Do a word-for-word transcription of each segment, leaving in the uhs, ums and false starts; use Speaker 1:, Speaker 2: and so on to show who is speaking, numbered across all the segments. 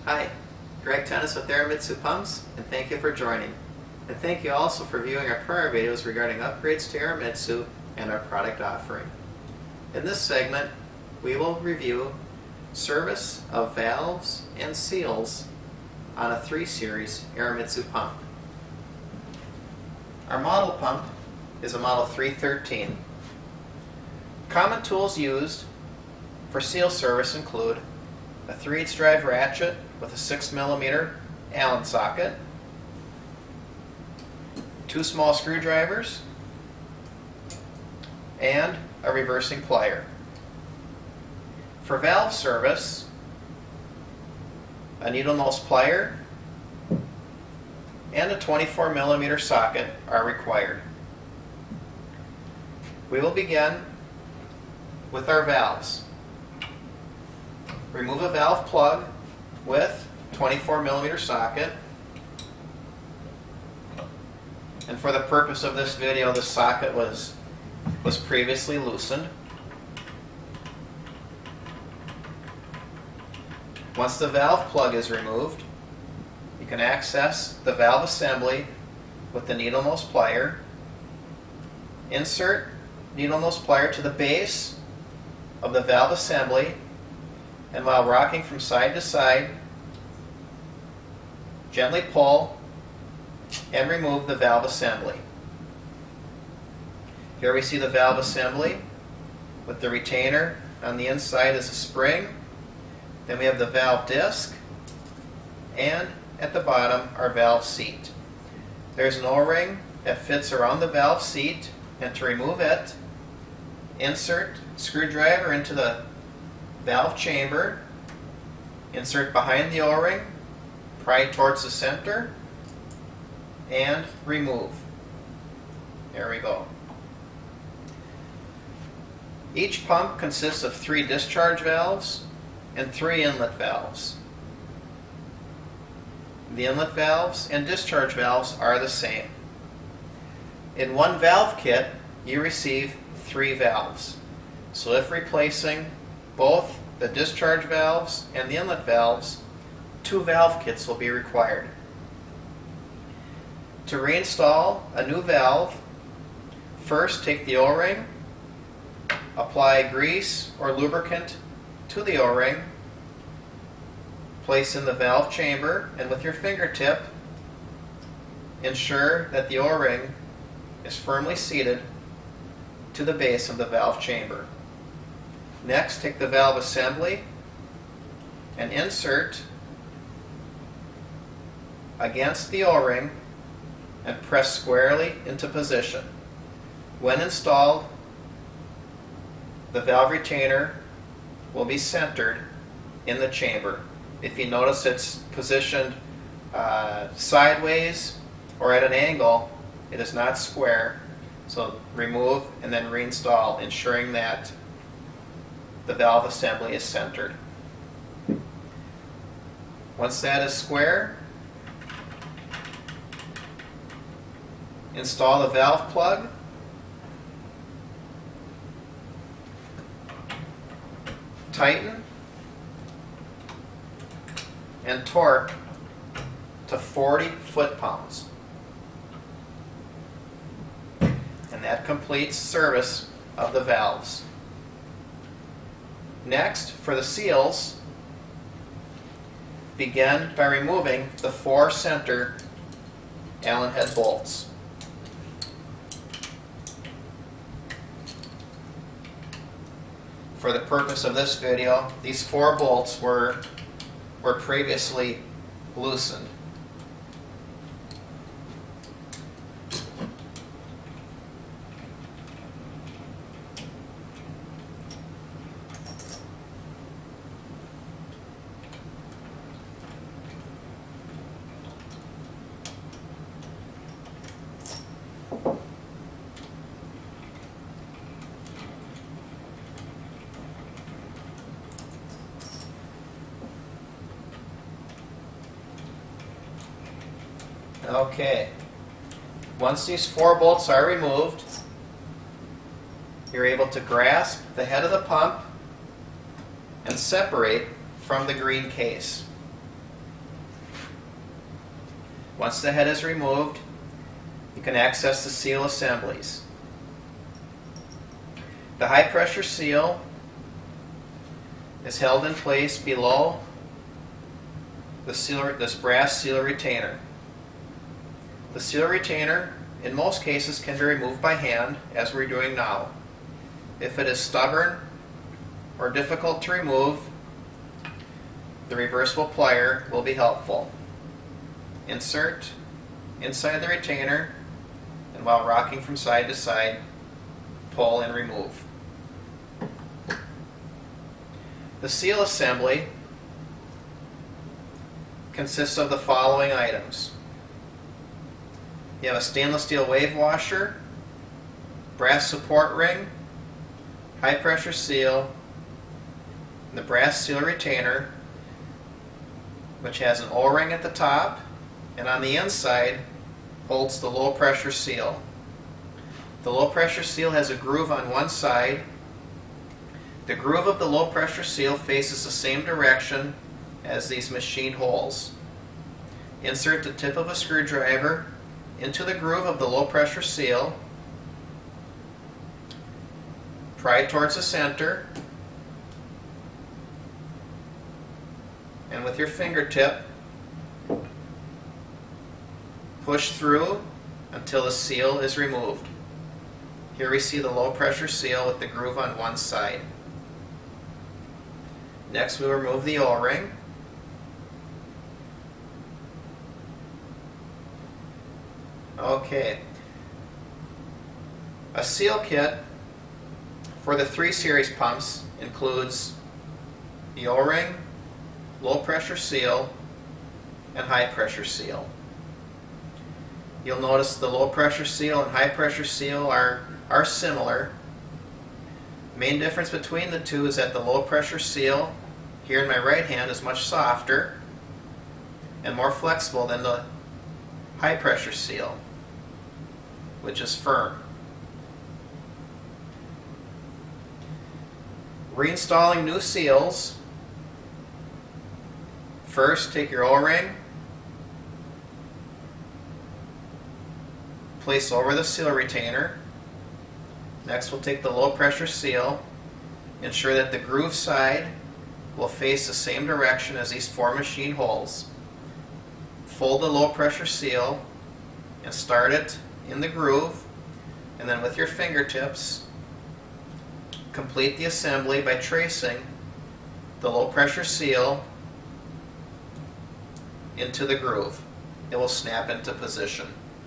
Speaker 1: Hi, Greg Tennis with Arimitsu Pumps, and thank you for joining. And thank you also for viewing our prior videos regarding upgrades to Arimitsu and our product offering. In this segment, we will review service of valves and seals on a three series Arimitsu pump. Our model pump is a model three thirteen. Common tools used for seal service include a three eighths drive ratchet with a six millimeter Allen socket, two small screwdrivers, and a reversing plier. For valve service, a needle nose plier and a twenty-four millimeter socket are required. We will begin with our valves. Remove a valve plug with twenty-four millimeter socket. And for the purpose of this video, the socket was, was previously loosened. Once the valve plug is removed, you can access the valve assembly with the needle nose plier. Insert needle nose plier to the base of the valve assembly, and while rocking from side to side, gently pull and remove the valve assembly. Here we see the valve assembly with the retainer on the inside as a spring. Then we have the valve disc, and at the bottom our valve seat. There's an O-ring that fits around the valve seat, and to remove it, insert screwdriver into the valve chamber, insert behind the O-ring, pry towards the center, and remove. There we go. Each pump consists of three discharge valves and three inlet valves. The inlet valves and discharge valves are the same. In one valve kit, you receive three valves. So if replacing both the discharge valves and the inlet valves, two valve kits will be required. To reinstall a new valve, first take the O-ring, apply grease or lubricant to the O-ring, place in the valve chamber, and with your fingertip, ensure that the O-ring is firmly seated to the base of the valve chamber. Next, take the valve assembly and insert against the O-ring and press squarely into position. When installed, the valve retainer will be centered in the chamber. If you notice it's positioned uh, sideways or at an angle, it is not square. So remove and then reinstall, ensuring that the valve assembly is centered. Once that is square, install the valve plug, tighten, and torque to forty foot-pounds. And that completes service of the valves. Next, for the seals, begin by removing the four center Allen head bolts. For the purpose of this video, these four bolts were, were previously loosened. Okay, once these four bolts are removed, you're able to grasp the head of the pump and separate from the green case. Once the head is removed, you can access the seal assemblies. The high pressure seal is held in place below the seal, this brass seal retainer. The seal retainer in most cases can be removed by hand, as we're doing now. If it is stubborn or difficult to remove, the reversible plier will be helpful. Insert inside the retainer, and while rocking from side to side, pull and remove. The seal assembly consists of the following items. You have a stainless steel wave washer, brass support ring, high pressure seal, and the brass seal retainer, which has an O-ring at the top, and on the inside holds the low pressure seal. The low pressure seal has a groove on one side. The groove of the low pressure seal faces the same direction as these machined holes. Insert the tip of a screwdriver into the groove of the low pressure seal, pry towards the center, and with your fingertip push through until the seal is removed. Here we see the low pressure seal with the groove on one side. Next we will remove the O-ring. Okay. A seal kit for the three series pumps includes the O-ring, low pressure seal, and high pressure seal. You'll notice the low pressure seal and high pressure seal are, are similar. Main difference between the two is that the low pressure seal here in my right hand is much softer and more flexible than the high pressure seal, which is firm. Reinstalling new seals. First, take your O-ring, place over the seal retainer. Next, we'll take the low pressure seal, ensure that the groove side will face the same direction as these four machine holes. Fold the low pressure seal and start it in the groove, and then with your fingertips complete the assembly by tracing the low pressure seal into the groove. It will snap into position.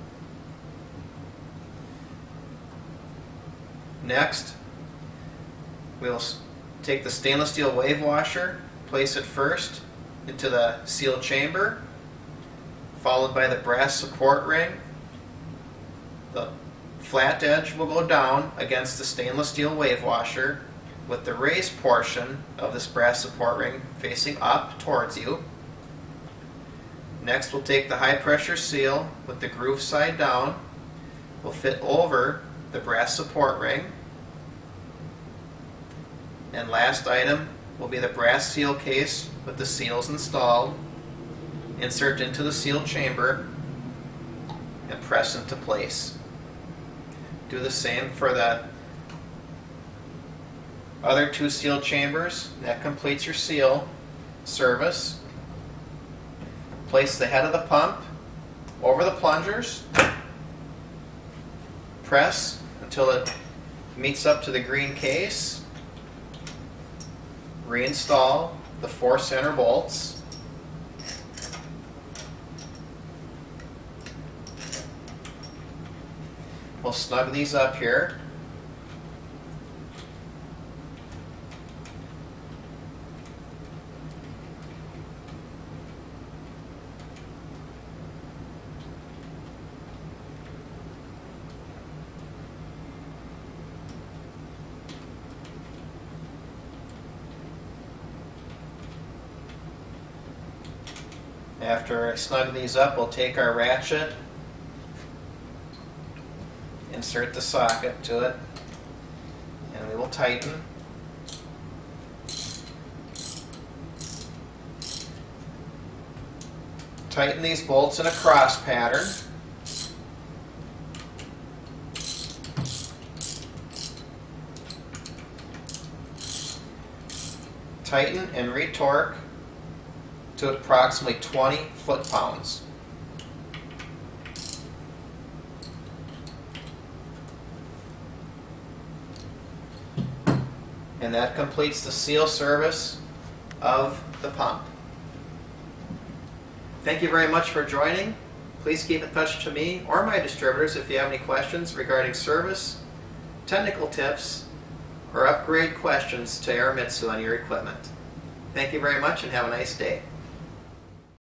Speaker 1: Next, we will take the stainless steel wave washer, place it first into the seal chamber, followed by the brass support ring. The flat edge will go down against the stainless steel wave washer with the raised portion of this brass support ring facing up towards you. Next, we'll take the high pressure seal with the groove side down. We'll fit over the brass support ring. And last item will be the brass seal case with the seals installed. Insert into the seal chamber and press into place. Do the same for the other two seal chambers. That completes your seal service. Place the head of the pump over the plungers. Press until it meets up to the green case. Reinstall the four center bolts. We'll snug these up here. After I snug these up, we'll take our ratchet, insert the socket to it, and we will tighten. Tighten these bolts in a cross pattern. Tighten and retorque to approximately twenty foot-pounds. And that completes the seal service of the pump. Thank you very much for joining. Please keep in touch to me or my distributors if you have any questions regarding service, technical tips, or upgrade questions to Arimitsu on your equipment. Thank you very much and have a nice day.